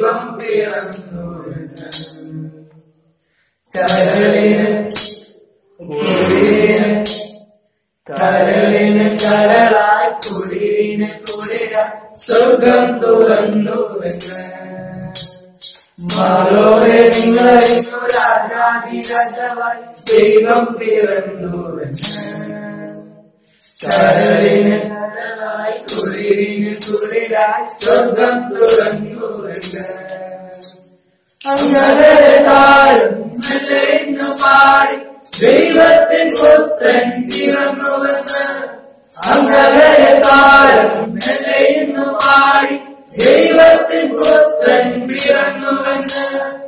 ദൈവം പിറന്നു. കരളിന് കുളിരിന് കരളിന് കരളായി കുളിരിന് കുളിരായി സ്വർഗം തുറന്നുവെന്ന്. മാലോരെ നിങ്ങളറിഞ്ഞു രാജാതിരാജാവായി ദൈവം പിറന്നുവെന്ന്. കരളിന് കരളായി കുളിരിന് കുളിരായി സ്വർഗം തുറന്നുവെന്ന്. അങ്ങനെ താരം മെല്ലെന്നു പാടി ദൈവത്തിൻ പുത്രൻ പിറന്നുവെന്ന്. അങ്ങനെ താരം മെല്ലെന്നു പാടി ദൈവത്തിൻ പുത്രൻ പിറന്നുവെന്ന്.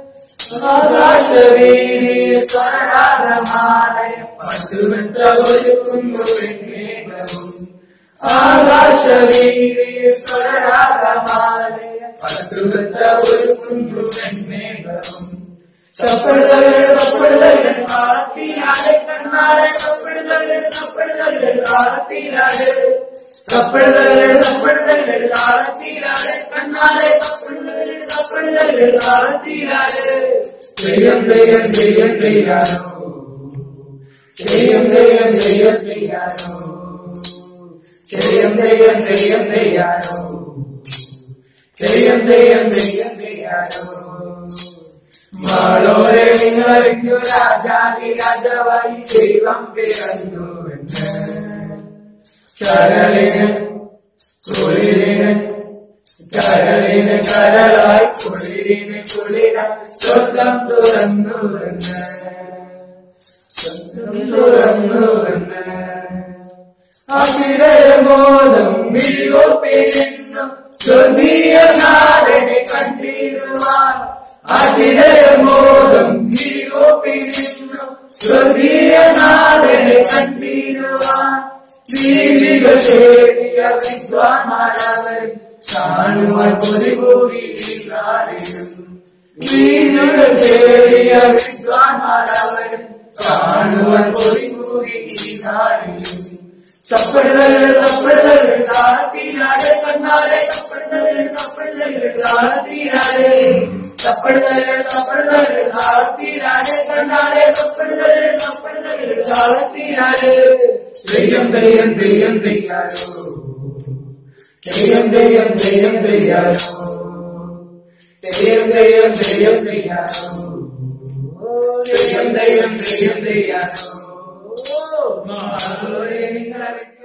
ആകാശവീതിയിൽ സ്വരരാഗമാലയ പട്ടുമെത്ത ഒരുക്കുന്നു വെണ്മേഘവും. ആകാശവീതിയിൽ സ്വരരാഗമാലയ പട്ടുമെത്ത ഒരുക്കുന്നു വെണ്മേഘവും. തപ്പെടുതകൾ കാലത്തിലാടെ കണ്ണാളെ തപ്പെടുതകൾ കാലത്തിലാടെ തപ്പെടുതകൾ കാലത്തിലാടെ കണ്ണാളെ തപ്പെടുതകൾ കാലത്തിലാടെ. ജയം ജയം ജയം ജയാനോ ജയം ജയം ജയം ജയാനോ ജയം ജയം ജയം ജയാനോ ജയം ജയം ജയം ജയാനോ. മാളോരെ നിങ്ങളറിഞ്ഞു രാജാതിരാജാവായി ദൈവം പിറന്നുവെന്ന്. കരളിന് കുളിരിന് കരളിന് കരളായി കുളിരിന് കുളിരായി സ്വർഗം തുറന്നുവെന്ന്. സ്വർഗം തുറന്നുവെന്ന്. അവിടയമോദം മിഴികൊപ്പിരുന്നു സ്വർഗീയനാഥനെ കണ്ടിടുവാൻ. അവിടയമോദം മിഴികൊപ്പിരുന്നു സ്വർഗീയനാഥനെ കണ്ടിടുവാൻ. വീതികൾ തേടിയ വിദ്വാൻമാരവർ കാണുവാൻ പൊലിഭൂമിയിലാടിയും. വീതികൾ തേടിയ വിദ്വാൻമാരവർ കാണുവാൻ പൊലിഭൂമിയിലാടിയും. തപ്പെടുതകൾ താളത്തിലാടെ കണ്ണാടെ തപ്പെടുതകൾ താളത്തിലാടെ തപ്പെടുതകൾ താളത്തിലാടെ കണ്ണാടെ തപ്പെടുതകൾ താളത്തിലാടെ. ജയം ജയം ജയം ജയാനോ ജയം ജയം ജയം ജയാനോ ജയം ജയം ജയം ജയാനോ ജയം ജയം ജയം ജയാനോ. മാലോരെ നിങ്ങളറിഞ്ഞു